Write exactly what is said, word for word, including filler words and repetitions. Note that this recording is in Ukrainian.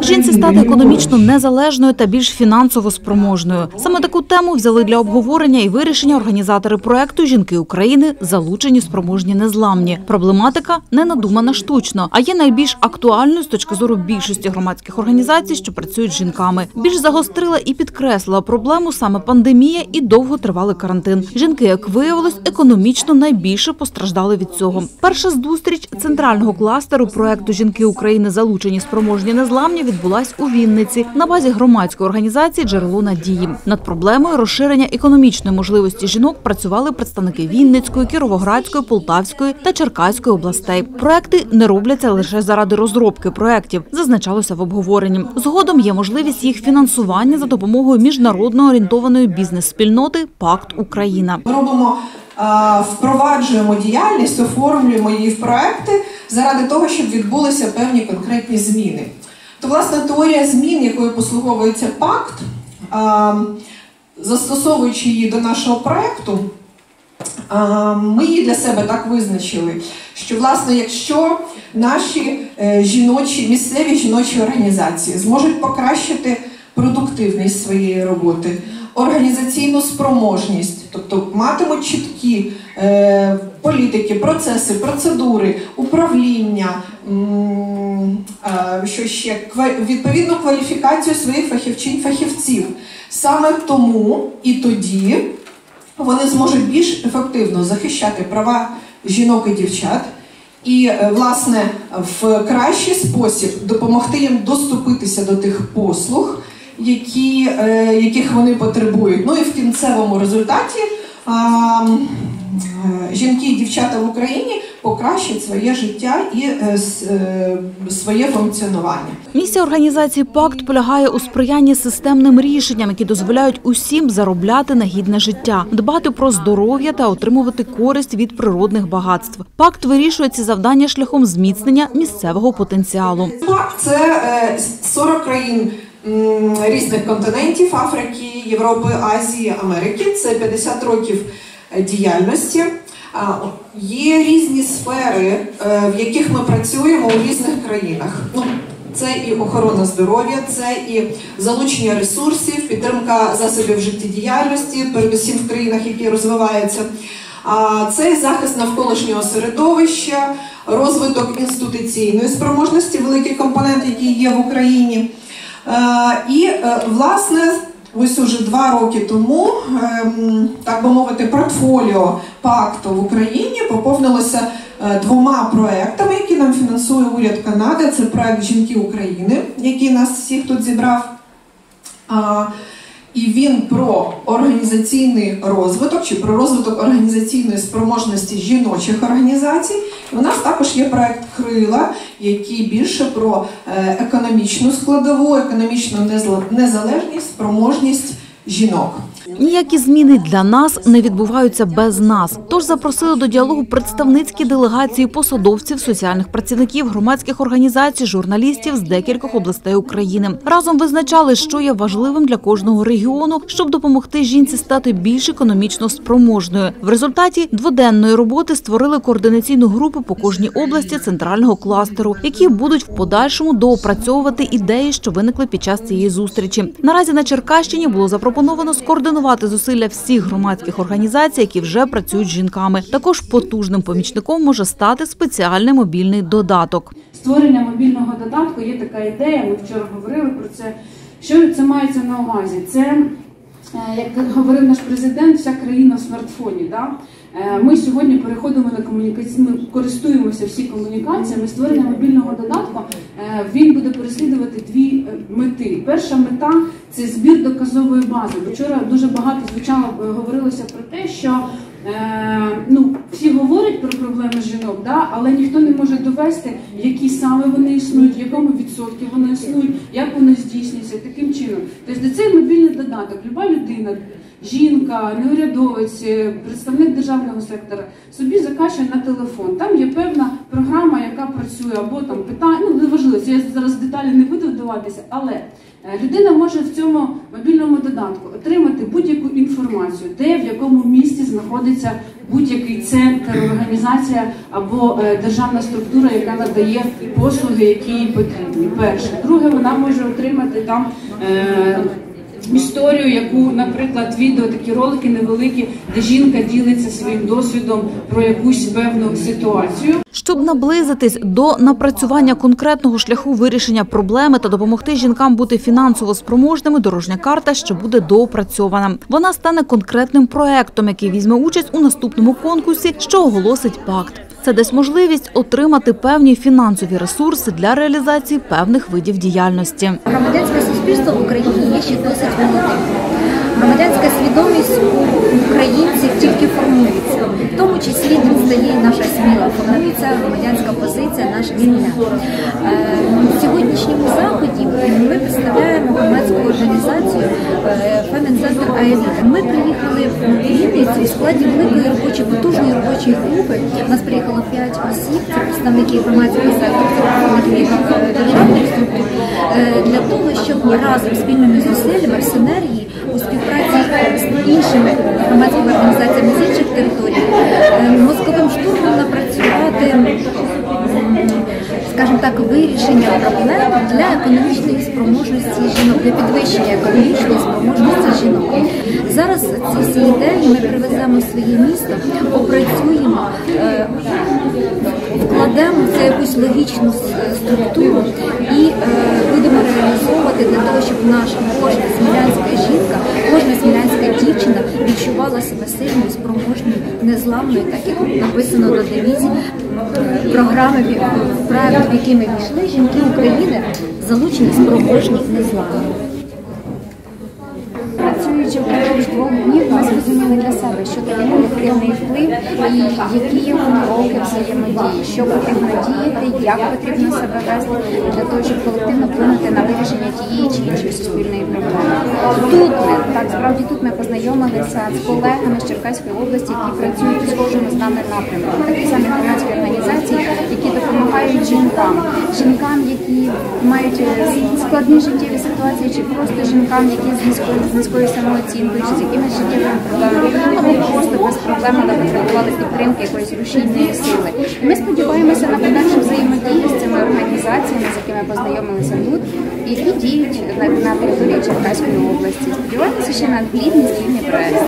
Жінці стати економічно незалежною та більш фінансово спроможною. Саме таку тему взяли для обговорення і вирішення організатори проекту «Жінки України. Залучені, спроможні, незламні». Проблематика не надумана штучно, а є найбільш актуальною з точки зору більшості громадських організацій, що працюють з жінками. Більш загострила і підкреслила проблему саме пандемія і довготривалий карантин. Жінки, як виявилось, економічно найбільше постраждали від цього. Перша зустріч центрального кластеру проекту «Жінки України. Залучені, спроможні, незламні» відбулась у Вінниці на базі громадської організації «Джерело надії». Над проблемою розширення економічної можливості жінок працювали представники Вінницької, Кіровоградської, Полтавської та Черкаської областей. Проекти не робляться лише заради розробки проектів, зазначалося в обговоренні. Згодом є можливість їх фінансування за допомогою міжнародно орієнтованої бізнес-спільноти «Пакт Україна». Ми робимо, впроваджуємо діяльність, оформлюємо її в проекти заради того, щоб відбулися певні конкретні зміни. То, власне, теорія змін, якою послуговується пакт, застосовуючи її до нашого проекту, ми її для себе так визначили, що, власне, якщо наші жіночі, місцеві жіночі організації зможуть покращити продуктивність своєї роботи, організаційну спроможність, тобто матимуть чіткі е, політики, процеси, процедури, управління, м, е, що ще, відповідну кваліфікацію своїх фахівчин, фахівців. Саме тому і тоді вони зможуть більш ефективно захищати права жінок і дівчат і, власне, в кращий спосіб допомогти їм доступитися до тих послуг, які, яких вони потребують. Ну і в кінцевому результаті а, жінки і дівчата в Україні покращать своє життя і е, своє функціонування. Місія організації «Пакт» полягає у сприянні системним рішенням, які дозволяють усім заробляти на гідне життя, дбати про здоров'я та отримувати користь від природних багатств. «Пакт» вирішує ці завдання шляхом зміцнення місцевого потенціалу. «Пакт» – це сорок країн різних континентів – Африки, Європи, Азії, Америки. Це п'ятдесят років діяльності. Є різні сфери, в яких ми працюємо у різних країнах. Ну, це і охорона здоров'я, це і залучення ресурсів, підтримка засобів життєдіяльності, передусім в країнах, які розвиваються. Це і захист навколишнього середовища, розвиток інституційної спроможності, великий компонент, який є в Україні. І, власне, ось уже два роки тому, так би мовити, портфоліо пакту в Україні поповнилося двома проектами, які нам фінансує уряд Канади. Це проект «Жінки України», який нас всіх тут зібрав. І він про організаційний розвиток, чи про розвиток організаційної спроможності жіночих організацій. І у нас також є проект «Крила», який більше про економічну складову, економічну незалежність, спроможність жінок. Ніякі зміни для нас не відбуваються без нас. Тож запросили до діалогу представницькі делегації посадовців, соціальних працівників, громадських організацій, журналістів з декількох областей України. Разом визначали, що є важливим для кожного регіону, щоб допомогти жінці стати більш економічно спроможною. В результаті дводенної роботи створили координаційну групу по кожній області центрального кластеру, які будуть в подальшому доопрацьовувати ідеї, що виникли під час цієї зустрічі. Наразі на Черкащині було запропоновано скоординувати зусилля всіх громадських організацій, які вже працюють з жінками. Також потужним помічником може стати спеціальний мобільний додаток. Створення мобільного додатку є така ідея, ми вчора говорили про це. Що це мається на увазі? Це, як говорив наш президент, вся країна в смартфоні. Да? Ми сьогодні переходимо на комунікацію, ми користуємося всі комунікаціями. Створення мобільного додатку, він буде переслідувати дві мети. Перша мета – це збір доказової бази. Вчора дуже багато звучало, говорилося про те, що ну, всі говорять про проблеми жінок, да, але ніхто не може довести, які саме вони існують, в якому відсотку вони існують, як вони здійснюються, таким чином. Тобто цей мобільний додаток, люба людина, жінка, неурядовець, представник державного сектора собі закачує на телефон. Там є певна програма, яка працює, або там питання, ну неважливо, я зараз в деталі не буду вдаватися, але людина може в цьому мобільному додатку отримати будь-яку інформацію, де, в якому місті знаходиться будь-який центр, організація або державна структура, яка надає послуги, які їй потрібні. Перше. Друге, вона може отримати там е, історію, яку, наприклад, відео, такі ролики невеликі, де жінка ділиться своїм досвідом про якусь певну ситуацію. Щоб наблизитись до напрацювання конкретного шляху вирішення проблеми та допомогти жінкам бути фінансово спроможними, дорожня карта ще буде доопрацьована. Вона стане конкретним проектом, який візьме участь у наступному конкурсі, що оголосить пакт. Це дасть можливість отримати певні фінансові ресурси для реалізації певних видів діяльності. Громадянське суспільство в Україні є ще досить молодим. Громадянська свідомість у українців тільки формується. В тому числі тут стає і наша сміла, формується громадянська позиція наших смілян. В сьогоднішньому заході ми представляємо громадську організацію Фемінцентр АЕД. Ми приїхали в Вінницю у складі великої робочої, потужної робочої групи. У нас приїхало п'ять осіб, це представники громадського сектору, представники державних структур, для того, щоб разом спільними зусиллями в синергії у співпраці з іншими громадськими організаціями з інших територій мозковим штурмом напрацювати, скажімо так, вирішення проблем для економічної спроможності жінок, для підвищення економічної спроможності жінок. Зараз ці всі ідеї ми привеземо в своє місто, опрацюємо, вкладемо в це якусь логічну структуру і будемо реалізовувати для того, щоб наша кожна смілянська жінка, кожна смілянська дівчина відчувала себе сильною, спроможною, незламною, так як написано на девізі програми, проєкту, в який ми війшли, жінки України залучені, спроможні, незламні. Працюючи впродовж двох днів, ми зрозуміли для себе, що таке колективний вплив і які є кроки взаємодії, що потрібно діяти, як потрібно себе вести для того, щоб колективно вплинути на вирішення тієї чи іншої суспільної проблеми. Тут ми, так, справді тут ми познайомилися з колегами з Черкаської області, які працюють у схожому з нами напрямку. Такі самі громадські організації, які допомагають жінкам, жінкам, які мають складні життєві ситуації, чи просто жінкам, які з низькою з низькою самооцінкою, чи з якимись життєвими проблемами, або просто без проблем, але потребували підтримки якоїсь рушійної сили. І ми сподіваємося на подальшу взаємодію з цими організаціями, з якими познайомилися тут, які діють на, на території Черкаської області. Сподіваємося ще на плідні спільні проекти.